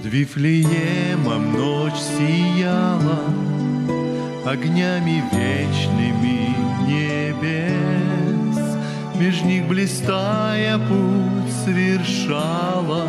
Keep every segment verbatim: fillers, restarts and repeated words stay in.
Вифлеемом ночь сияла огнями вечными небес, меж них блистая путь совершала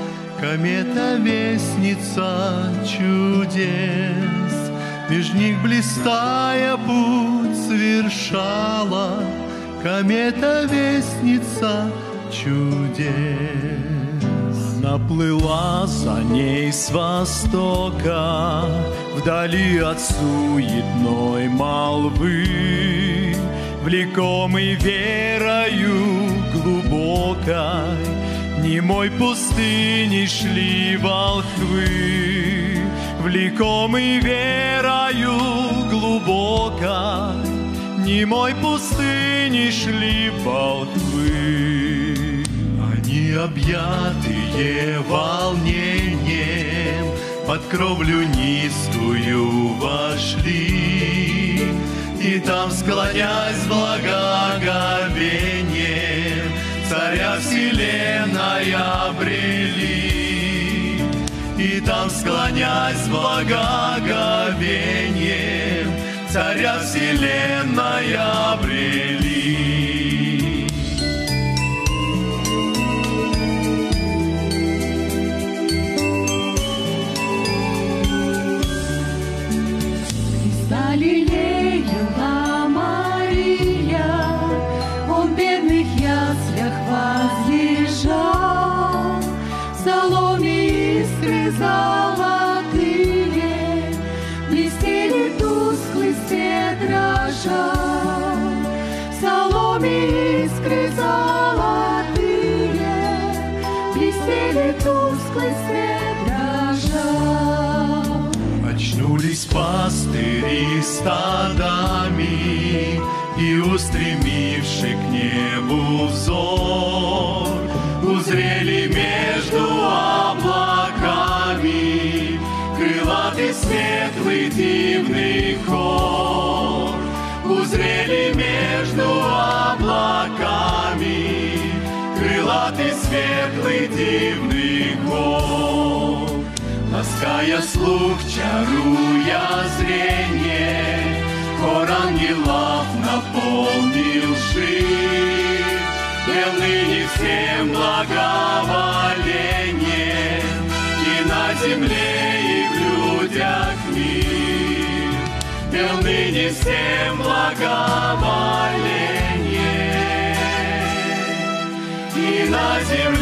комета-вестница чудес. Меж них блистая путь совершала комета-вестница чудес. Она плыла за ней с востока, вдали от суетной молвы, влекомый верою глубокой, немой пустыней шли волхвы. Влекомый верою глубокой, немой пустыней шли волхвы. Они, объятые волнением, под кровлю низкую вошли, и там, склонясь благоговением, царя вселенной обрели. И там, склонясь благоговением, царя вселенной обрели. Лелеяла Мария, он в бедных яслях возлежал, в соломе искры золотые блестели, тусклый свет дрожал. В соломе искры золотые блестели, тусклый свет дрожал. Очнулись пастыри стадами и, устремивши к небу взор, узрели между облаками крылатый светлый дивный хор. Узрели между облаками крылатый светлый дивный хор. Лаская слух, чаруя зрение, хор ангелов наполнил шир. Пел ныне всем благоволение, и на земле, и в людях мир. Пел ныне всем благоволение, и на земле,